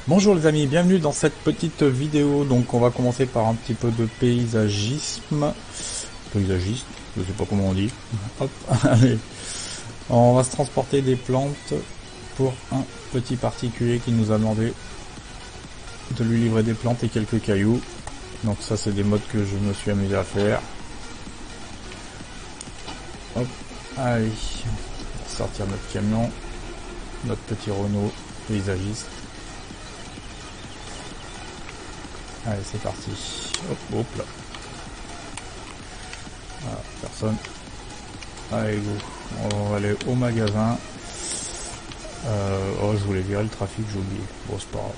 Bonjour les amis, bienvenue dans cette petite vidéo. Donc on va commencer par un petit peu de paysagisme. Paysagiste, je sais pas comment on dit. Hop, allez. On va se transporter des plantes pour un petit particulier qui nous a demandé de lui livrer des plantes et quelques cailloux. Donc ça c'est des modes que je me suis amusé à faire. Hop, allez. On va sortir notre camion, notre petit Renault paysagiste. Allez, c'est parti. Hop, hop là. Voilà, personne. Allez, go. On va aller au magasin. Oh, je voulais virer le trafic, j'ai oublié. Bon, c'est pas grave.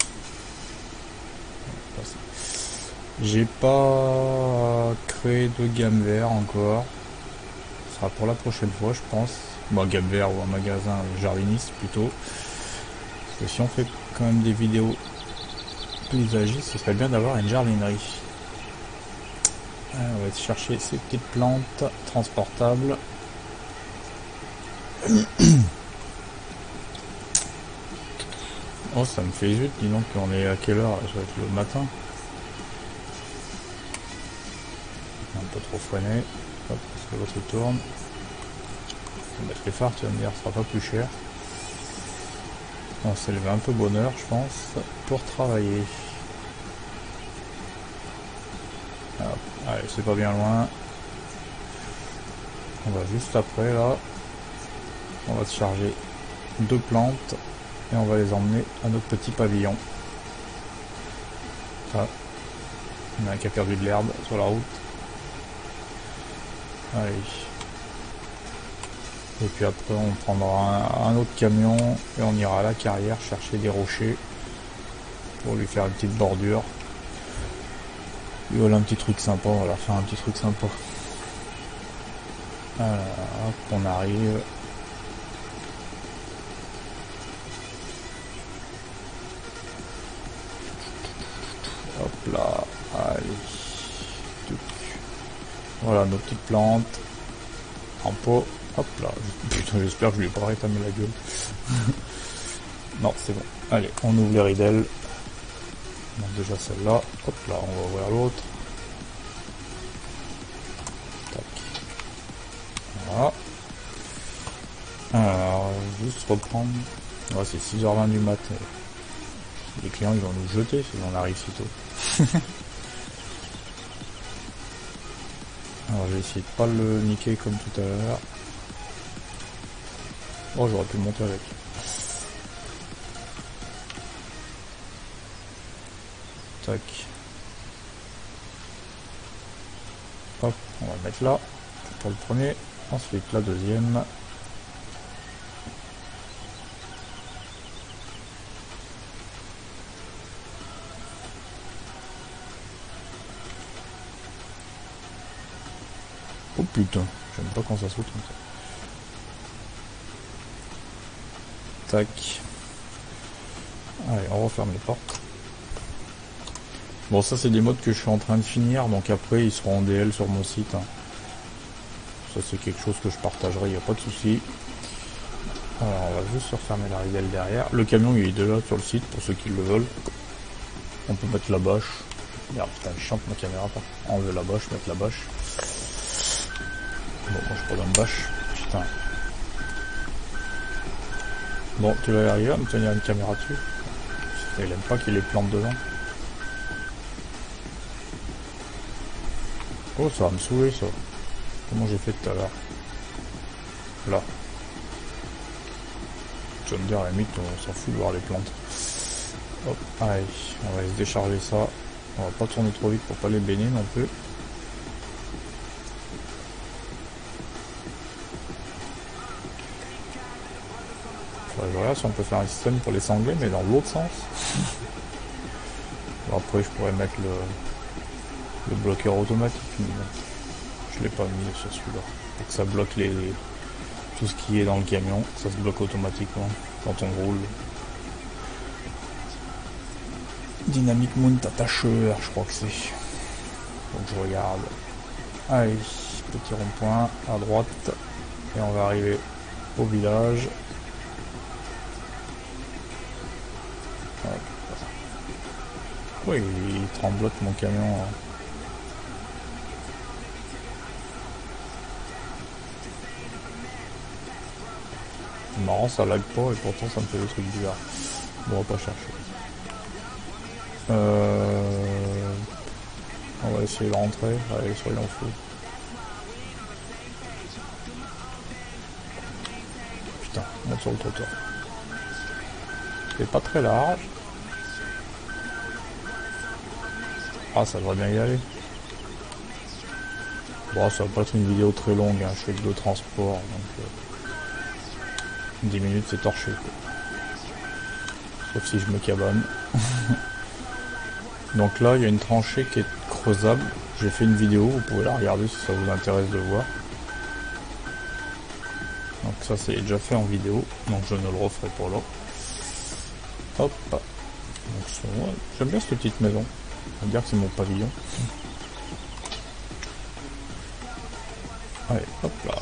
J'ai pas créé de gamme vert encore. Ce sera pour la prochaine fois, je pense. Bon, gamme vert ou un magasin jardiniste plutôt. Parce que si on fait quand même des vidéos paysagistes, ce serait bien d'avoir une jardinerie. On va chercher ces petites plantes transportables. Oh, ça me fait zut, dis donc, on est à quelle heure? Ça va être le matin. Un peu trop freiné. Hop, parce que l'autre il tourne. On va mettre les phares, tu vas me dire, ce sera pas plus cher. On s'est levé un peu bonne heure, je pense, pour travailler. Hop, allez, c'est pas bien loin. On va juste après, là. On va se charger 2 plantes. Et on va les emmener à notre petit pavillon. Ah, il y en a un qui a perdu de l'herbe sur la route. Allez. Et puis après on prendra un autre camion et on ira à la carrière chercher des rochers pour lui faire une petite bordure. Et voilà un petit truc sympa, on va leur faire un petit truc sympa. Alors, hop, on arrive. Hop là, allez. Voilà nos petites plantes en pot. Hop là, putain j'espère que je lui ai pas rétamé la gueule. Non c'est bon. Allez, on ouvre les ridelles. Donc déjà celle-là. Hop là, on va ouvrir l'autre. Tac. Voilà. Alors, juste reprendre. Ouais, c'est 6h20 du mat. Les clients ils vont nous jeter si on arrive si tôt. Alors je vais essayer de pas le niquer comme tout à l'heure. Oh, j'aurais pu le monter avec. Tac. Hop, on va le mettre là pour le premier. Ensuite la deuxième. Oh putain, j'aime pas quand ça saute comme ça. Tac. Allez, on referme les portes. Bon, ça c'est des modes que je suis en train de finir, donc après ils seront en DL sur mon site. Ça c'est quelque chose que je partagerai, il n'y a pas de souci. Alors on va juste refermer la ridelle derrière. Le camion il est déjà sur le site pour ceux qui le veulent. On peut mettre la bâche. Merde, putain, je chante ma caméra pas. Enlever la bâche, mettre la bâche. Bon, moi je prends une bâche. Putain. Bon, tu vas y arriver à me tenir une caméra dessus. Il aime pas qu'il y ait les plantes dedans. Oh, ça va me saouler ça. Comment j'ai fait tout à l'heure? Là. Tu vas me dire à la limite, on s'en fout de voir les plantes. Hop, allez, on va se décharger ça. On va pas tourner trop vite pour pas les baigner non plus. Je regarde si on peut faire un système pour les sangler, mais dans l'autre sens. Bon, après, je pourrais mettre le bloqueur automatique, mais je l'ai pas mis sur celui-là. Pour que ça bloque tout ce qui est dans le camion, ça se bloque automatiquement quand on roule. Dynamic Mount attacheur, je crois que c'est. Donc je regarde. Allez, petit rond-point à droite. Et on va arriver au village. Pourquoi il tremblote mon camion là? C'est marrant, ça lag pas et pourtant ça me fait des trucs bizarres. Bon, on va pas chercher. On va essayer de rentrer. Allez, soyons fous. Putain, on monte sur le trottoir. C'est pas très large. Ah, ça devrait bien y aller. Bon, ça va pas être une vidéo très longue, hein. Je fais que de transport, donc 10 minutes c'est torché, quoi. Sauf si je me cabane. Donc là, il y a une tranchée qui est creusable. J'ai fait une vidéo, vous pouvez la regarder si ça vous intéresse de voir. Donc ça, c'est déjà fait en vidéo, donc je ne le referai pas là. Hop. Donc ouais, j'aime bien cette petite maison. On va dire que c'est mon pavillon. Allez, hop là.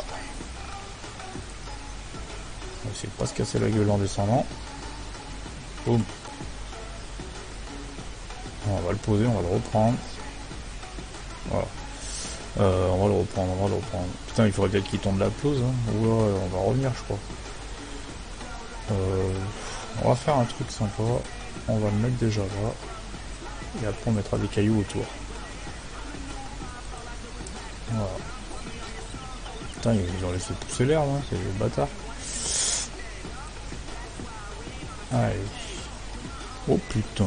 On va essayer de pas se casser la gueule en descendant. Boum. On va le poser, on va le reprendre. Voilà. On va le reprendre. Putain, il faudrait peut-être qu'il tombe la pelouse. Hein. Oula, on va revenir, je crois. On va faire un truc sympa. On va le mettre déjà là. Et après, on mettra des cailloux autour. Voilà. Putain, ils ont laissé pousser l'herbe, hein. C'est des bâtards. Allez. Oh putain.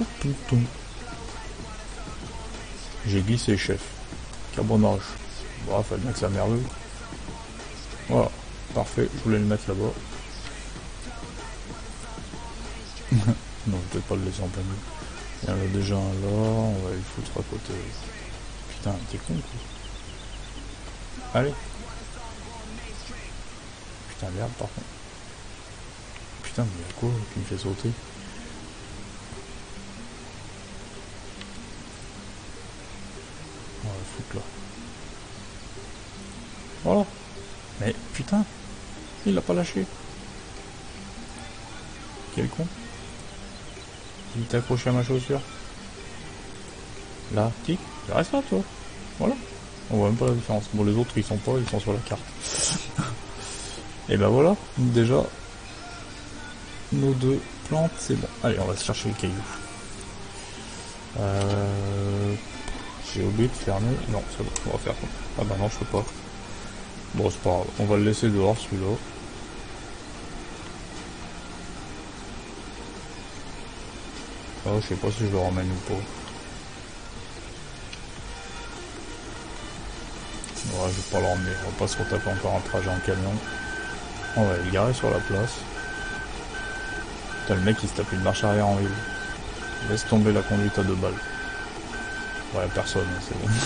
J'ai glissé, chef. Carbonage. Bon, fallait bien que ça merde. Voilà. Parfait. Je voulais le mettre là-bas. Non, je vais pas le laisser en plein milieu. Il y en a déjà un là. On va le foutre à côté. Putain, t'es con, quoi. Allez. Putain, merde, par contre. Putain, mais y'a quoi qui me fait sauter? On va le foutre là. Voilà. Mais putain, il l'a pas lâché. Quel con. Il t'a accroché à ma chaussure. Là, tic, reste là, toi. Voilà. On voit même pas la différence. Bon, les autres, ils sont sur la carte. Et ben voilà, déjà, nos deux plantes, c'est bon. Allez, on va se chercher le caillou. J'ai oublié de fermer. Non, c'est bon, on va faire comme. Ah bah non, je peux pas. Bon, c'est pas grave. On va le laisser dehors, celui-là. Oh, je sais pas si je le ramène ou pas. Ouais, je vais pas le ramener. On va pas se retaper encore un trajet en camion. On va le garer sur la place. Putain, le mec il se tape une marche arrière en ville. Laisse tomber la conduite à 2 balles. Ouais, personne, c'est bon.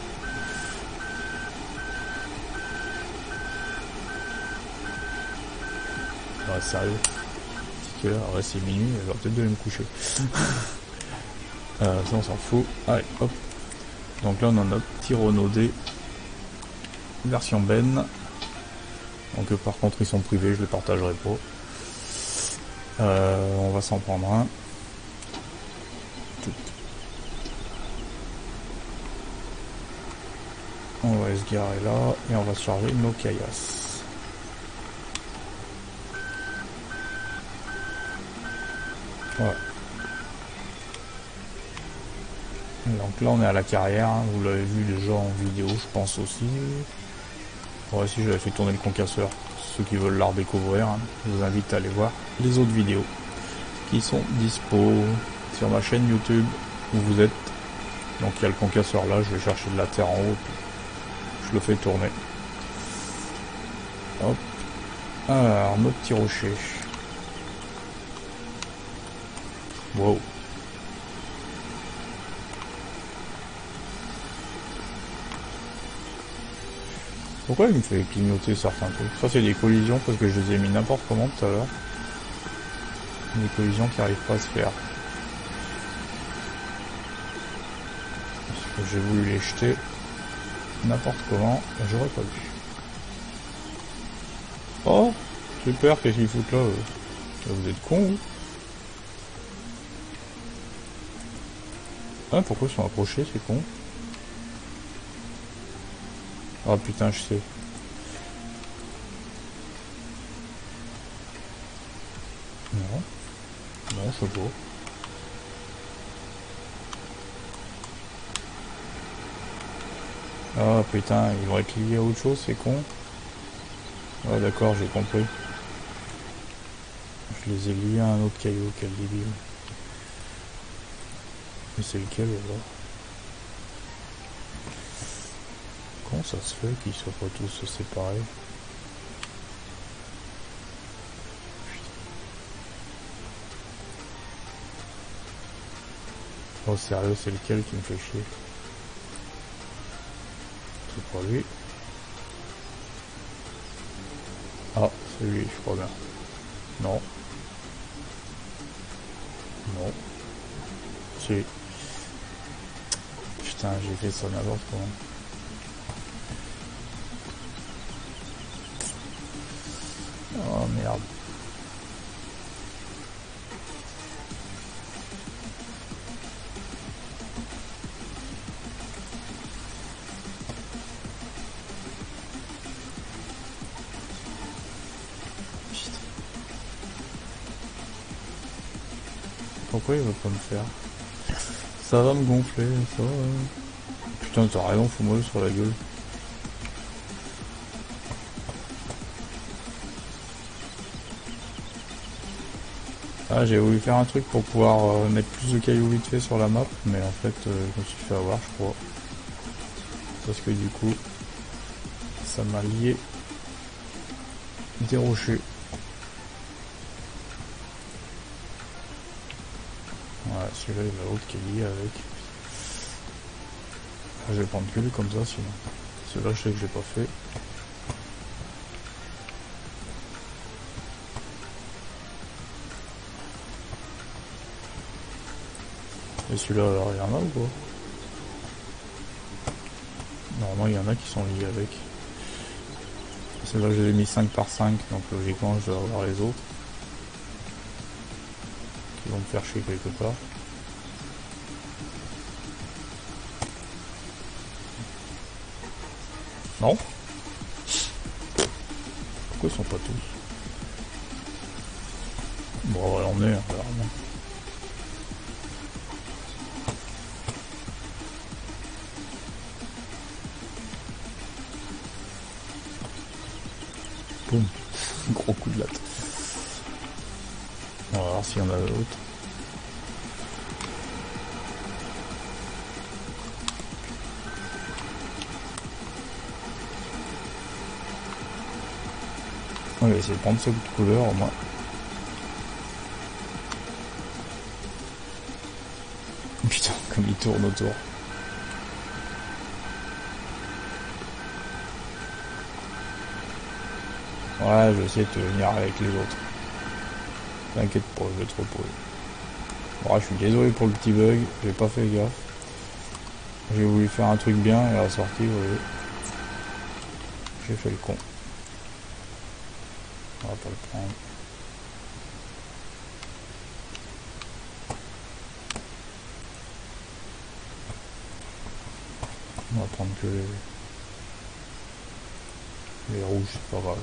Ouais, sérieux. C'est quelle heure? Ouais, c'est minuit, elle va peut-être aller me coucher. Ça, on s'en fout. Allez, hop. Donc là, on a notre petit Renault D. Version Ben. Donc par contre, ils sont privés, je les partagerai pas. On va s'en prendre un. On va se garer là et on va se charger nos caillasses. Voilà. Donc là on est à la carrière, hein. Vous l'avez vu déjà en vidéo je pense aussi. Ouais, si j'avais fait tourner le concasseur. Ceux qui veulent la redécouvrir, hein, je vous invite à aller voir les autres vidéos qui sont dispo sur ma chaîne YouTube où vous êtes. Donc il y a le concasseur là, je vais chercher de la terre en haut, je le fais tourner. Hop. Alors, notre petit rocher. Wow. Pourquoi il me fait clignoter certains trucs? Ça c'est des collisions parce que je les ai mis n'importe comment tout à l'heure. Des collisions qui n'arrivent pas à se faire. Parce que j'ai voulu les jeter n'importe comment et j'aurais pas dû. Oh super, qu'est-ce qu'ils foutent là? Vous êtes cons, vous? Ah, pourquoi ils sont accrochés, c'est con. Ah putain, je sais. Non, non, je sais pas. Ah putain, ils vont être liés à autre chose, c'est con. Ah d'accord, j'ai compris. Je les ai liés à un autre caillou, quel débile. Mais c'est lequel là? Comment ça se fait qu'ils soient pas tous séparés? Oh sérieux, c'est lequel qui me fait chier? C'est pas lui. Ah, c'est lui, je crois bien. Non. Non. C'est... Putain, j'ai fait ça n'importe comment. Oh merde. Putain. Pourquoi il veut pas me faire? Ça va me gonfler, ça va. Putain, t'as raison, fous-moi sur la gueule. Ah, j'ai voulu faire un truc pour pouvoir mettre plus de cailloux vite fait sur la map, mais en fait, je me suis fait avoir, je crois. Parce que du coup, ça m'a lié des rochers. Voilà, celui-là, il y a l'autre qui est lié avec. Ah, je vais prendre que lui comme ça, sinon. Celui-là, je sais que j'ai pas fait. Et celui-là, alors, il y en a ou quoi? Normalement, il y en a qui sont liés avec. Celui-là, je l'ai mis 5 par 5, donc logiquement, je dois avoir les autres. Qui vont me faire chier quelque part. Non? Pourquoi ils sont pas tous? Bon, on va l'emmener, hein, vraiment. Boum. Gros coup de latte. On va voir s'il y en a d'autres. On va essayer de prendre cette couleur au moins. Putain, comme il tourne autour. Ouais, je vais essayer de te venir avec les autres. T'inquiète pas, je vais te reposer. Bon, je suis désolé pour le petit bug, j'ai pas fait gaffe. J'ai voulu faire un truc bien et à la sortie, vous voyez, j'ai fait le con. On va pas le prendre. On va prendre que les rouges, c'est pas grave.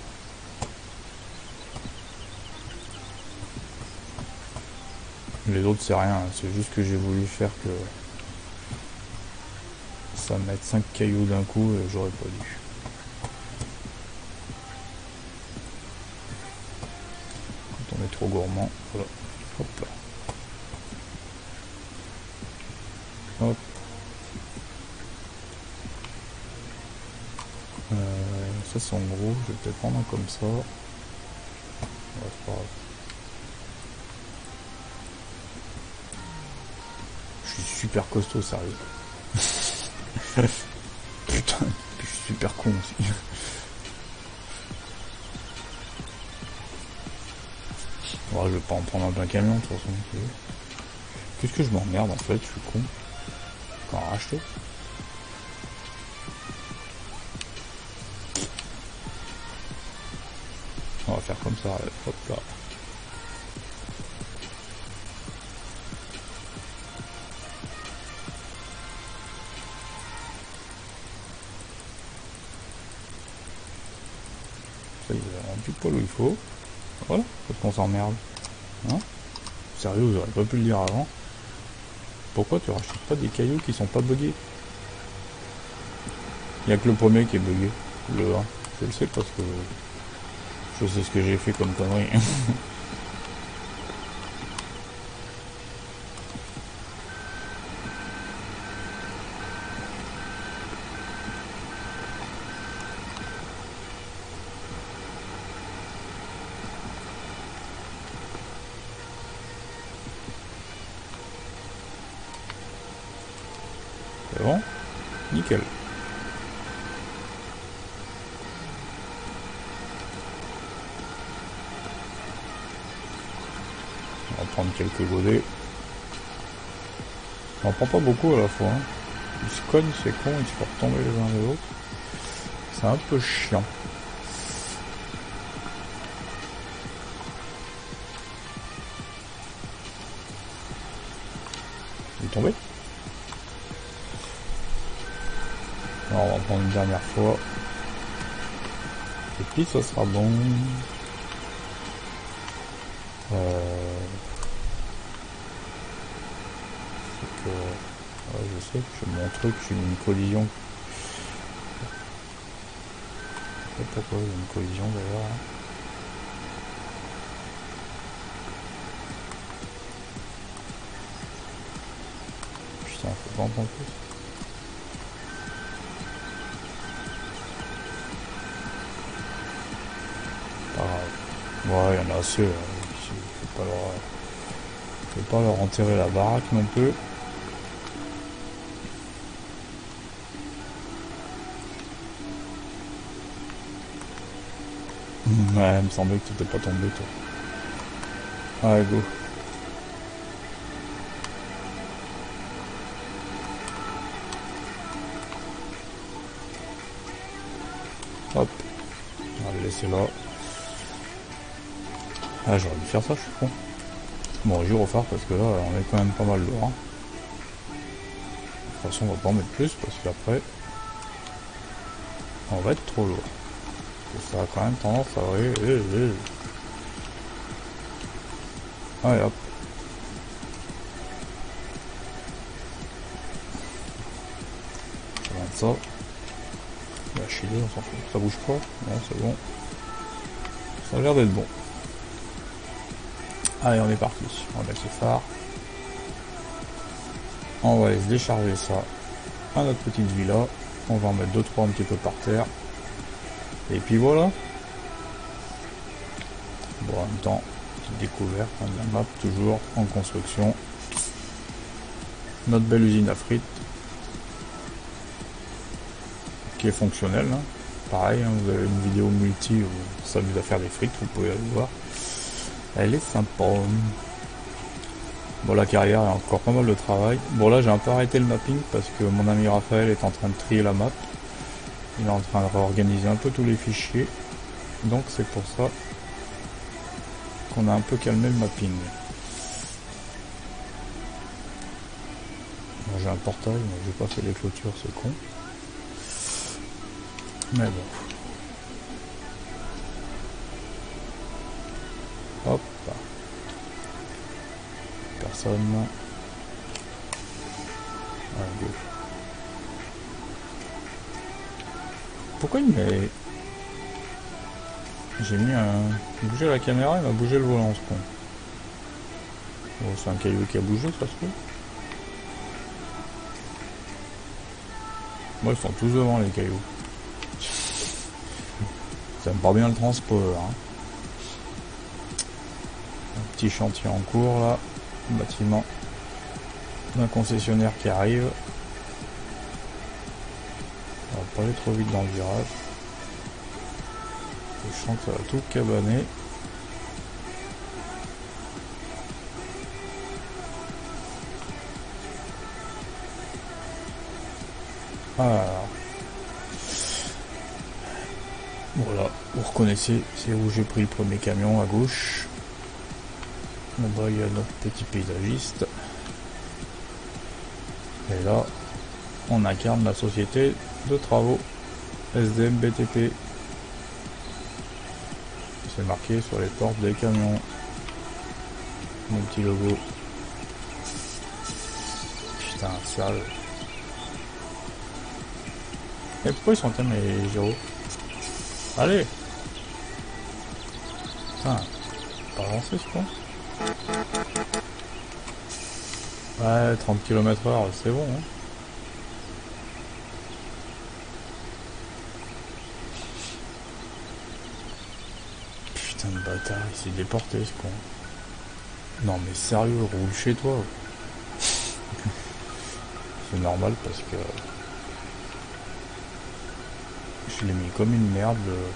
Les autres c'est rien, c'est juste que j'ai voulu faire que ça mette 5 cailloux d'un coup et j'aurais pas dû. Quand on est trop gourmand, voilà. Hop là. Hop. Ça c'est en gros, je vais peut-être prendre un comme ça. Ouais, c'est pas grave. Je suis super costaud, sérieux. Putain, je suis super con aussi. Ouais, je vais pas en prendre un plein camion de toute façon. Qu'est-ce que je m'emmerde en fait, je suis con. Quand à racheter. On va faire comme ça, hop là. du poil où il faut. Voilà, parce qu'on s'emmerde. Hein? Sérieux, vous auriez pas pu le dire avant. Pourquoi tu rachètes pas des cailloux qui sont pas buggés? Il n'y a que le premier qui est buggé, le 1. Je le sais parce que je sais ce que j'ai fait comme connerie. C'est bon? Nickel. On va prendre quelques godets. On en prend pas beaucoup à la fois. Hein. Ils se cognent, c'est con, ils se font retomber les uns les autres. C'est un peu chiant. Il est tombé? Alors, on va prendre une dernière fois. Et puis ça sera bon. C'est que... Ouais, je sais, j'ai mon truc, j'ai une collision. Je sais pas pourquoi il y a une collision d'ailleurs. Hein. Putain, faut pas en prendre plus. Pas grave. Ouais, il y en a assez. Faut pas leur enterrer la baraque non plus. Ouais, il me semblait que tu t'étais pas tombé toi. Allez, go. Hop. On va le laisser là. Ah, j'aurais dû faire ça, je suis con. Bon, gyrophare parce que là, on est quand même pas mal lourd. Hein. De toute façon, on va pas en mettre plus parce qu'après, on va être trop lourd. Et ça a quand même tendance à... Allez, hop. Ça va être ça. La chili, on s'en fout. Ça bouge pas? Non, c'est bon. Ça a l'air d'être bon. Allez, on est parti. On va mettre le phare. On va aller se décharger ça à notre petite villa. On va en mettre 2-3 un petit peu par terre. Et puis voilà. Bon, en même temps, petite découverte, hein, de la map, toujours en construction. Notre belle usine à frites. Qui est fonctionnelle. Hein. Pareil, hein, vous avez une vidéo multi où on s'amuse à faire des frites, vous pouvez aller voir. Elle est sympa. Bon, la carrière, il y a encore pas mal de travail. Bon, là, j'ai un peu arrêté le mapping parce que mon ami Raphaël est en train de trier la map. Il est en train de réorganiser un peu tous les fichiers. Donc, c'est pour ça qu'on a un peu calmé le mapping. Bon, j'ai un portail, mais j'ai pas fait les clôtures, c'est con. Mais bon. Hop. Personne. Ah, gauche. Pourquoi il met... J'ai mis un... Bouger la caméra, il m'a bougé le volant, ce con. Bon, c'est un caillou qui a bougé, ça se fait. Moi, ils sont tous devant, les cailloux. Ça me part bien le transport, hein. Un petit chantier en cours, là. Bâtiment d'un concessionnaire qui arrive. On va pas aller trop vite dans le virage. Je sens que ça va tout cabaner. Alors. Voilà, vous reconnaissez, c'est où j'ai pris le premier camion à gauche. Là-bas, il y a notre petit paysagiste. Et là, on incarne la société de travaux SDM BTP. c'est marqué sur les portes des camions. Mon petit logo. Putain, sérieux. Et pourquoi ils sont en mes gyros? Allez! Putain, pas avancer ce con. Ouais, 30 km/h, c'est bon. Hein. Putain de bâtard, il s'est déporté ce con. Non mais sérieux, roule chez toi. C'est normal parce que je l'ai mis comme une merde.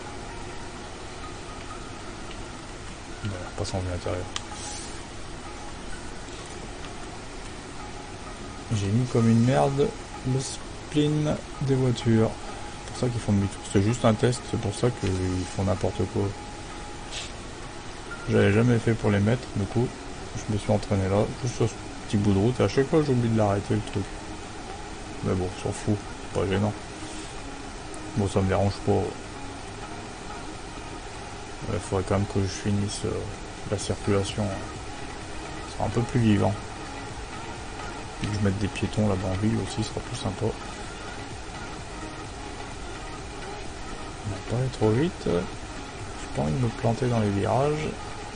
Bon, pas sans vue intérieure. J'ai mis comme une merde le spleen des voitures. C'est pour ça qu'ils font demi-tour. C'est juste un test, c'est pour ça qu'ils font n'importe quoi. J'avais jamais fait pour les mettre, du coup, je me suis entraîné là, juste sur ce petit bout de route, et à chaque fois j'oublie de l'arrêter le truc. Mais bon, s'en fout, c'est pas gênant. Bon, ça me dérange pas. Il faudrait quand même que je finisse la circulation. Ce sera un peu plus vivant. Et que je mette des piétons là-bas en ville aussi, ce sera plus sympa. On va pas aller trop vite. J'ai pas envie de me planter dans les virages.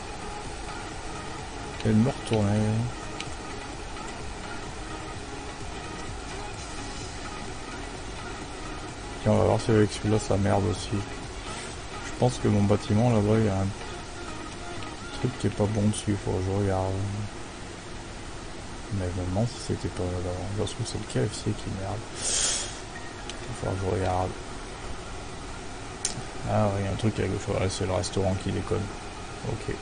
Et de me retourner. Tiens, on va voir si avec celui-là ça merde aussi. Je pense que mon bâtiment là-bas, il y a un truc qui est pas bon dessus, faut que je regarde. Mais je me demande si c'était pas là. Je trouve que c'est le KFC qui merde. Il faudra que je regarde. Ah oui, il y a un truc à gauche, ouais, c'est le restaurant qui déconne. Ok.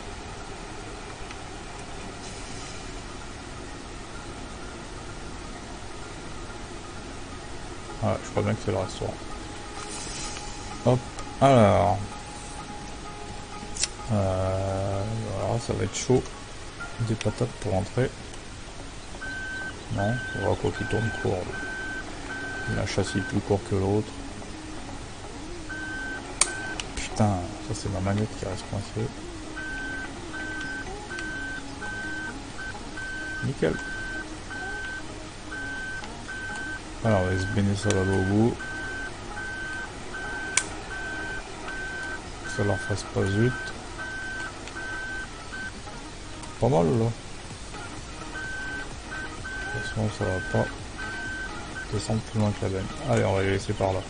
Ouais, je crois bien que c'est le restaurant. Hop, alors. Voilà, ça va être chaud. Des patates pour entrer. Non, on va quoi qu'il tourne court. Il a un châssis plus court que l'autre. Putain, ça c'est ma manette qui reste coincée. Nickel. Alors on va se baigner ça là-bas au bout. Que ça leur fasse pas zut. Pas mal là. De toute façon ça va pas descendre plus loin que la benne. Allez, on va les laisser par là.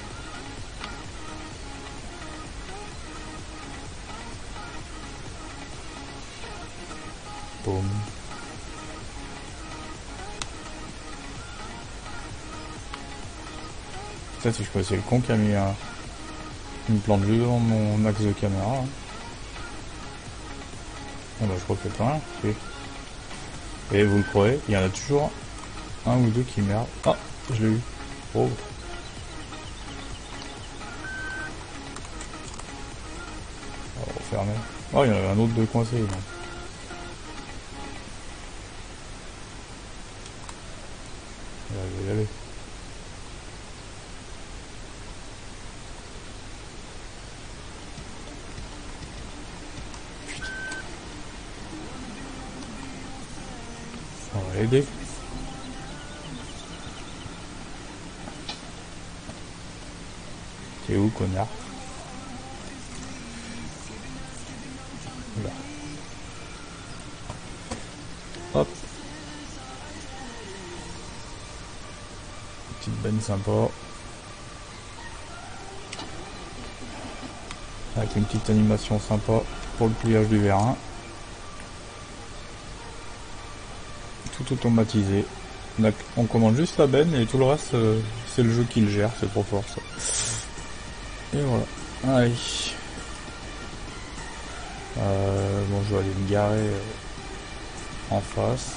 Boum. Peut-être si je peux essayer le con qui a mis une plante juste devant mon axe de caméra. Hein. Ah bah je crois qu'il n'y a plus rien. Si. Et vous le croyez, il y en a toujours un ou deux qui merdent. Ah, je l'ai eu. Oh. On va refermer. Oh, il y en avait un autre de coincé. Donc. Je vais y aller. On va l'aider. T'es où, connard? Là. Hop. Petite benne sympa. Avec une petite animation sympa pour le pliage du vérin. Tout automatisé. On commande juste la benne et tout le reste c'est le jeu qui le gère, c'est trop fort ça. Et voilà. Allez. Bon, je vais aller me garer en face.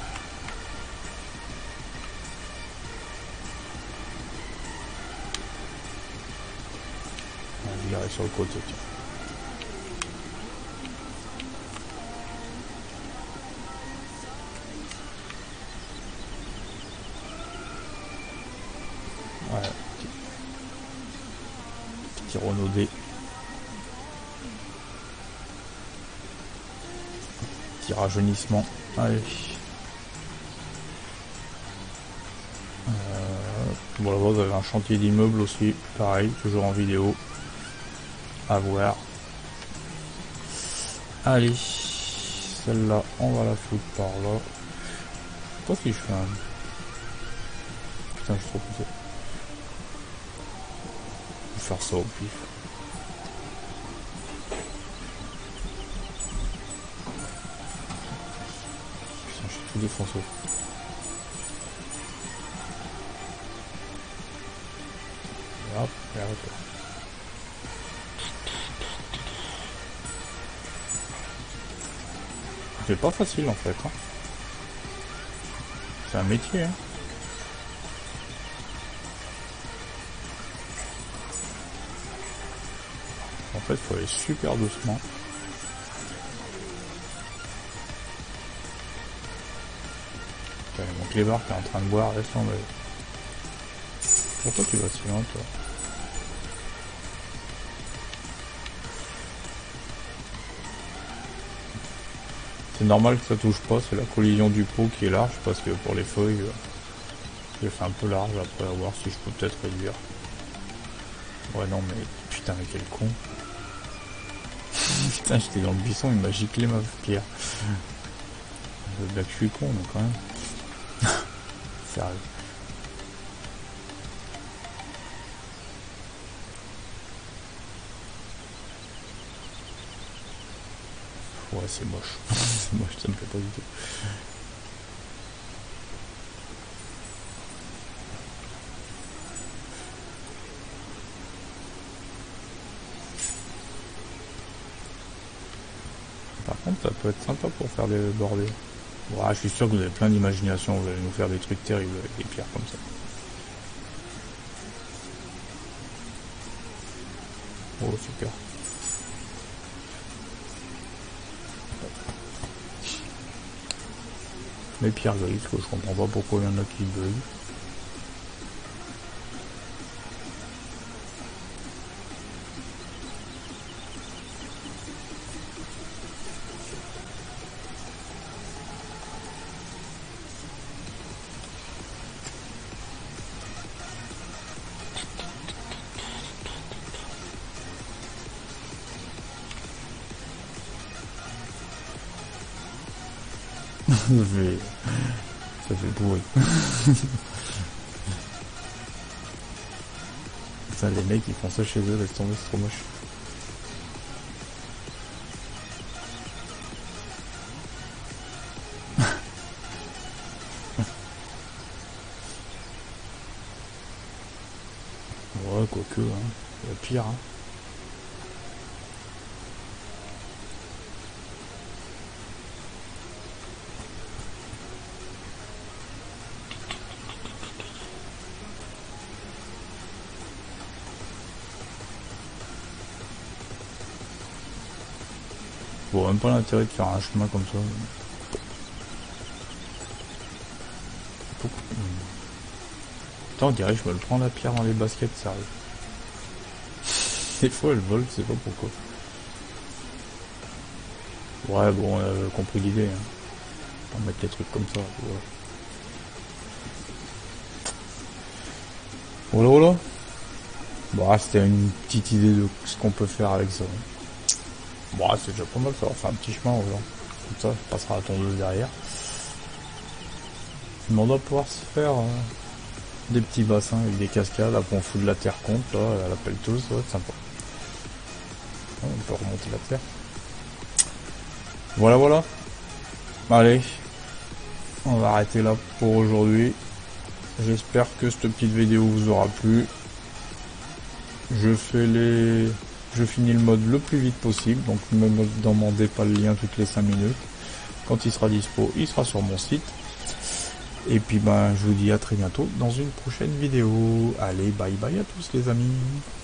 On va me garer sur le côté. Tiens. Voilà. Petit Renault D. Petit rajeunissement. Allez. Bon, là-bas, vous avez un chantier d'immeuble aussi. Pareil, toujours en vidéo. À voir. Allez. Celle-là, on va la foutre par là. Je sais pas si je fais un... Putain, je suis trop poussé. Je vais faire ça au pif. Putain, je suis tout défoncé. Et hop, et arrête. C'est pas facile en fait. Hein. C'est un métier. Hein. En fait, il faut aller super doucement. Putain, mon clébard qui est en train de boire, laisse tomber. Pourquoi tu vas si loin, toi? C'est normal que ça touche pas, c'est la collision du pot qui est large, parce que pour les feuilles, je fais un peu large, après à voir si je peux peut-être réduire. Ouais non mais, putain mais quel con. Putain j'étais dans le buisson, il m'a giclé ma pierre. Je veux bien que je suis con mais quand même. Sérieux. Ouais c'est moche. C'est moche, ça me plaît pas du tout. Par contre ça peut être sympa pour faire des bordées. Ouais, je suis sûr que vous avez plein d'imagination, vous allez nous faire des trucs terribles avec des pierres comme ça. Oh super. Les pierres grises, que je comprends pas pourquoi il y en a qui bug. Ça fait pourri. Putain, les mecs ils font ça chez eux, laisse tomber, c'est trop moche. Ouais, quoique, hein. Il y a pire, hein. Bon, même pas l'intérêt de faire un chemin comme ça. Putain, on dirait que je me le prends la pierre dans les baskets, sérieux. Des fois elle vole, je sais pas pourquoi. Ouais, bon, on a compris l'idée. Hein. On va mettre des trucs comme ça. Ouais. Voilà, voilà. Bon, c'était une petite idée de ce qu'on peut faire avec ça. Bon, c'est déjà pas mal, ça va faire un petit chemin aux gens. Comme ça, ça passera la tondeuse derrière. Mais on doit pouvoir se faire des petits bassins avec des cascades. Après, on fout de la terre contre, là, à la pelleteuse, ça va être sympa. On peut remonter la terre. Voilà, voilà. Allez, on va arrêter là pour aujourd'hui. J'espère que cette petite vidéo vous aura plu. Je finis le mode le plus vite possible, donc ne me demandez pas le lien toutes les 5 minutes. Quand il sera dispo, il sera sur mon site. Et puis ben je vous dis à très bientôt dans une prochaine vidéo. Allez, bye bye à tous les amis.